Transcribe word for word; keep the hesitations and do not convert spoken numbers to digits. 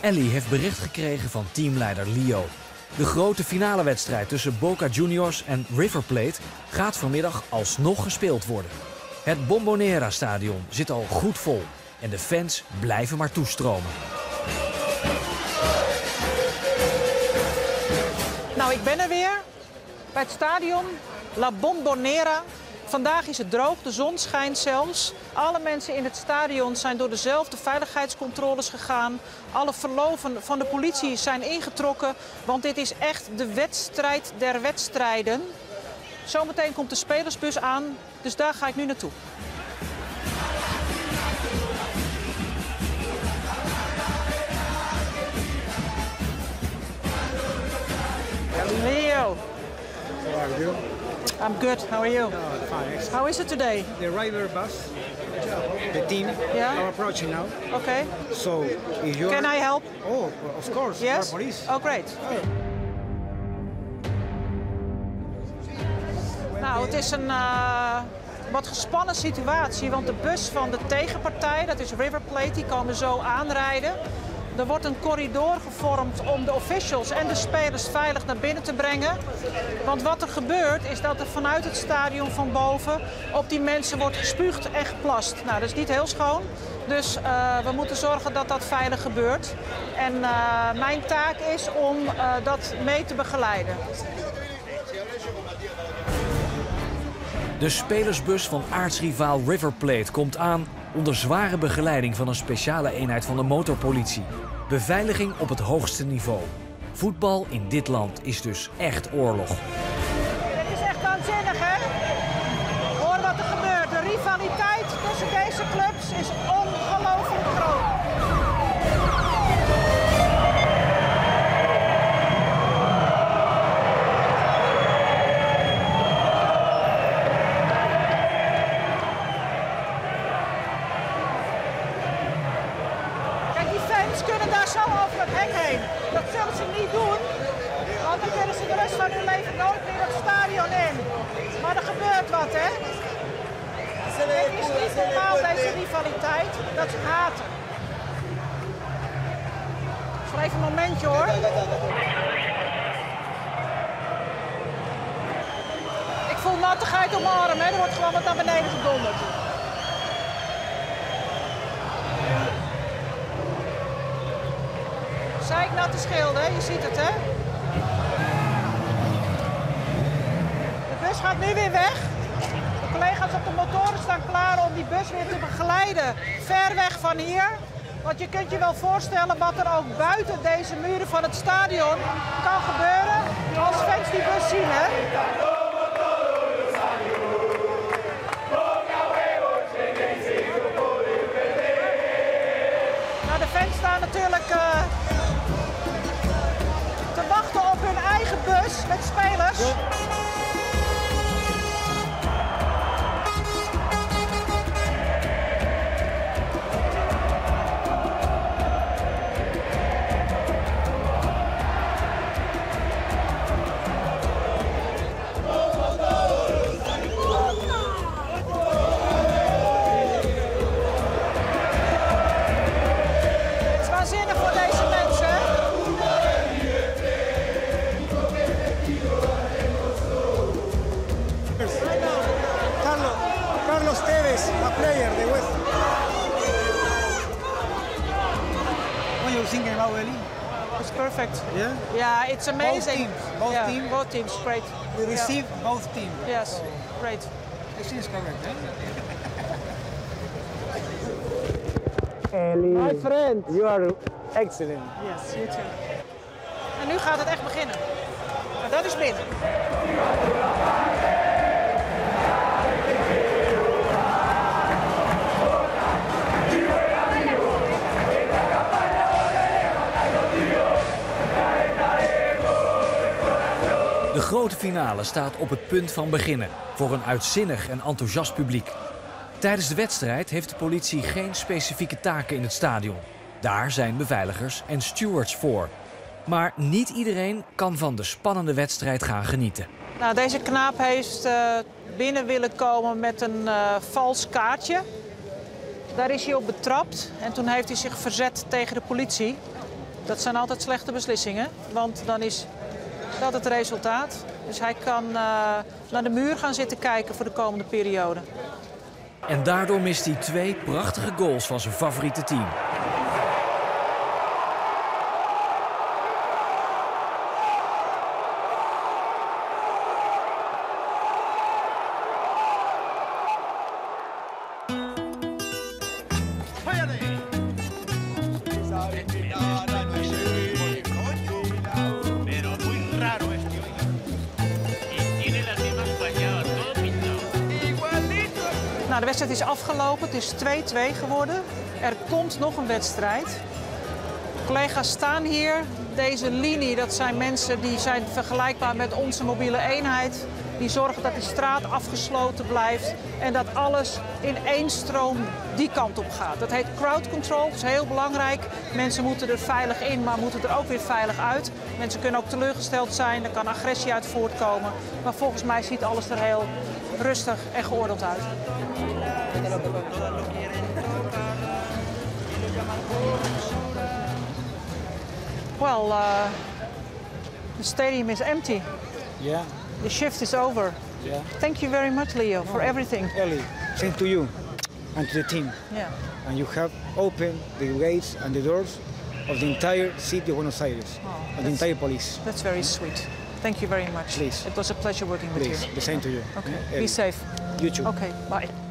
Ellie heeft bericht gekregen van teamleider Leo. De grote finalewedstrijd tussen Boca Juniors en River Plate gaat vanmiddag alsnog gespeeld worden. Het Bombonera-stadion zit al goed vol en de fans blijven maar toestromen. Nou, ik ben er weer bij het stadion La Bombonera. Vandaag is het droog, de zon schijnt zelfs. Alle mensen in het stadion zijn door dezelfde veiligheidscontroles gegaan. Alle verloven van de politie zijn ingetrokken, want dit is echt de wedstrijd der wedstrijden. Zometeen komt de spelersbus aan, dus daar ga ik nu naartoe. Leo. How are you? I'm good. How are you? Oh, fine. How is it today? The River bus, the team, Yeah. are approaching now. Okay. So, if you Can are... I help? Oh, of course. Yes? Our police. Oh, great. Nou, het is een uh, wat gespannen situatie, want de bus van de tegenpartij, dat is River Plate, die komen zo aanrijden. Er wordt een corridor gevormd om de officials en de spelers veilig naar binnen te brengen. Want wat er gebeurt is dat er vanuit het stadion van boven op die mensen wordt gespuugd en geplast. Nou, dat is niet heel schoon. Dus uh, we moeten zorgen dat dat veilig gebeurt. En uh, mijn taak is om uh, dat mee te begeleiden. De spelersbus van aartsrivaal River Plate komt aan onder zware begeleiding van een speciale eenheid van de motorpolitie. Beveiliging op het hoogste niveau. Voetbal in dit land is dus echt oorlog. Het is echt waanzinnig, hè? Hoor wat er gebeurt. De rivaliteit tussen deze clubs is ongelooflijk groot. Ze kunnen daar zo over het hek heen. Dat zullen ze niet doen, want dan kunnen ze de rest van hun leven nooit meer het stadion in. Maar er gebeurt wat, hè? Het is niet normaal, deze rivaliteit, dat ze haten. Voor even een momentje, hoor. Ik voel nattigheid om mijn arm, hè? Er wordt gewoon wat naar beneden gedonderd. Zeiknatte schilden, je ziet het, hè? De bus gaat nu weer weg. De collega's op de motoren staan klaar om die bus weer te begeleiden. Ver weg van hier. Want je kunt je wel voorstellen wat er ook buiten deze muren van het stadion kan gebeuren als fans die bus zien, hè? Nou, de fans staan natuurlijk Uh, te wachten op hun eigen bus met spelers. Het is waanzinnig voor deze mensen, hè? Carlos Tevez, a player de West. What are you thinking about Ellie? It's perfect. Yeah? Yeah, it's amazing. teams, both yeah, teams? Both teams, great. We receive both teams. Yes, great. This is correct, eh? My friend. You are excellent. Yes, you too. En nu gaat het echt beginnen. Maar dat is binnen. De grote finale staat op het punt van beginnen voor een uitzinnig en enthousiast publiek. Tijdens de wedstrijd heeft de politie geen specifieke taken in het stadion. Daar zijn beveiligers en stewards voor. Maar niet iedereen kan van de spannende wedstrijd gaan genieten. Nou, deze knaap heeft uh, binnen willen komen met een uh, vals kaartje. Daar is hij op betrapt en toen heeft hij zich verzet tegen de politie. Dat zijn altijd slechte beslissingen, want dan is dat het resultaat. Dus hij kan uh, naar de muur gaan zitten kijken voor de komende periode. En daardoor mist hij twee prachtige goals van zijn favoriete team. Nou, de wedstrijd is afgelopen, het is twee twee geworden. Er komt nog een wedstrijd. Collega's staan hier. Deze linie, dat zijn mensen die zijn vergelijkbaar met onze mobiele eenheid. Die zorgen dat die straat afgesloten blijft en dat alles in één stroom die kant op gaat. Dat heet crowd control, dat is heel belangrijk. Mensen moeten er veilig in, maar moeten er ook weer veilig uit. Mensen kunnen ook teleurgesteld zijn, er kan agressie uit voortkomen. Maar volgens mij ziet alles er heel rustig en geordend uit. Well, uh, the stadium is empty. Yeah. The shift is over. Yeah. Thank you very much, Leo, for everything. Ellie, same to you and to the team. Yeah. And you have opened the gates and the doors of the entire city of Buenos Aires, Oh, and the entire police. That's very sweet. Thank you very much. Please. It was a pleasure working with Please, you. the same to you. Okay. Ellie. Be safe. You too. Okay. Bye.